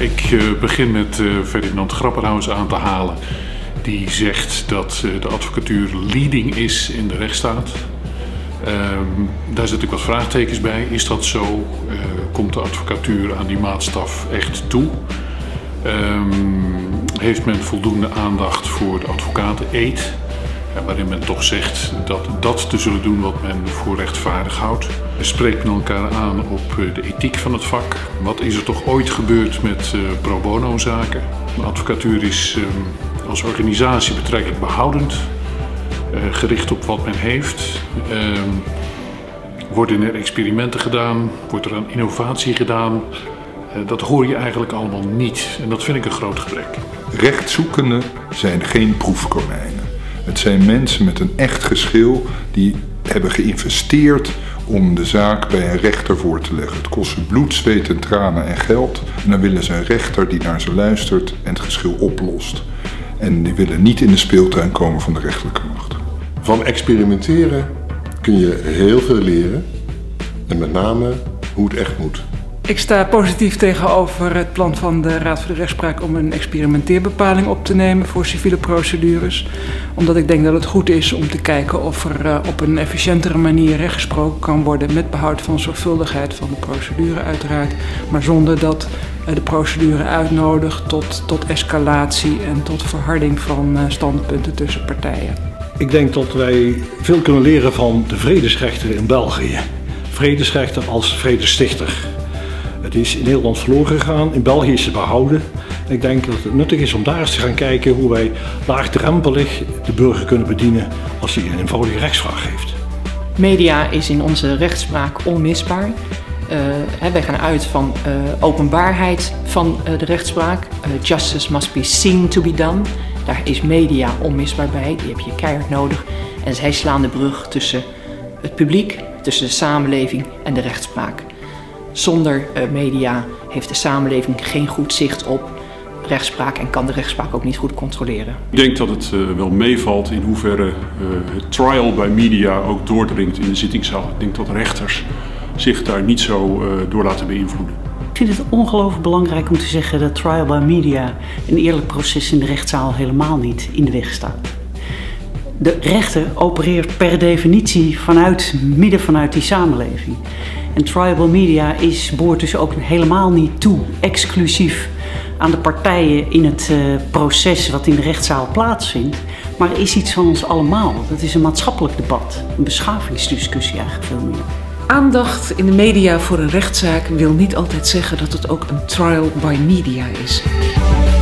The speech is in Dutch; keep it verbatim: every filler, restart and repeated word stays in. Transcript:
ik uh, begin met uh, Ferdinand Grapperhaus aan te halen. Die zegt dat uh, de advocatuur leading is in de rechtsstaat. Uh, daar zet ik wat vraagtekens bij. Is dat zo? Uh, komt de advocatuur aan die maatstaf echt toe? Um, heeft men voldoende aandacht voor de advocateneed? Waarin men toch zegt dat dat te zullen doen wat men voor rechtvaardig houdt. Spreekt men elkaar aan op de ethiek van het vak. Wat is er toch ooit gebeurd met uh, pro bono zaken? De advocatuur is um, als organisatie betrekkelijk behoudend. Uh, gericht op wat men heeft. Uh, worden er experimenten gedaan? Wordt er aan innovatie gedaan? Uh, dat hoor je eigenlijk allemaal niet. En dat vind ik een groot gebrek. Rechtzoekenden zijn geen proefkonijnen. Het zijn mensen met een echt geschil die hebben geïnvesteerd om de zaak bij een rechter voor te leggen. Het kost ze bloed, zweet en tranen en geld. En dan willen ze een rechter die naar ze luistert en het geschil oplost. En die willen niet in de speeltuin komen van de rechterlijke macht. Van experimenteren kun je heel veel leren. En met name hoe het echt moet. Ik sta positief tegenover het plan van de Raad voor de Rechtspraak om een experimenteerbepaling op te nemen voor civiele procedures. Omdat ik denk dat het goed is om te kijken of er uh, op een efficiëntere manier recht gesproken kan worden met behoud van zorgvuldigheid van de procedure uiteraard. Maar zonder dat uh, de procedure uitnodigt tot, tot escalatie en tot verharding van uh, standpunten tussen partijen. Ik denk dat wij veel kunnen leren van de vredesrechter in België. Vredesrechter als vredestichter. Het is in Nederland verloren gegaan, in België is het behouden. Ik denk dat het nuttig is om daar eens te gaan kijken hoe wij laagdrempelig de burger kunnen bedienen als hij een eenvoudige rechtsvraag heeft. Media is in onze rechtspraak onmisbaar. Uh, hè, wij gaan uit van uh, openbaarheid van uh, de rechtspraak. Uh, justice must be seen to be done. Daar is media onmisbaar bij, die heb je keihard nodig. En zij slaan de brug tussen het publiek, tussen de samenleving en de rechtspraak. Zonder uh, media heeft de samenleving geen goed zicht op rechtspraak en kan de rechtspraak ook niet goed controleren. Ik denk dat het uh, wel meevalt in hoeverre uh, het trial by media ook doordringt in de zittingszaal. Ik denk dat rechters zich daar niet zo uh, door laten beïnvloeden. Ik vind het ongelooflijk belangrijk om te zeggen dat trial by media een eerlijk proces in de rechtszaal helemaal niet in de weg staat. De rechter opereert per definitie vanuit, midden vanuit die samenleving. En trial by media is, behoort dus ook helemaal niet toe, exclusief aan de partijen in het uh, proces wat in de rechtszaal plaatsvindt. Maar is iets van ons allemaal. Dat is een maatschappelijk debat, een beschavingsdiscussie eigenlijk veel meer. Aandacht in de media voor een rechtszaak wil niet altijd zeggen dat het ook een trial by media is.